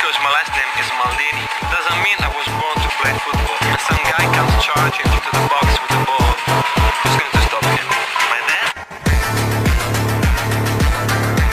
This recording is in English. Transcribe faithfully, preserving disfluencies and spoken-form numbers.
because my last name is Maldini doesn't mean I was born to play football. Some guy comes charging into the box with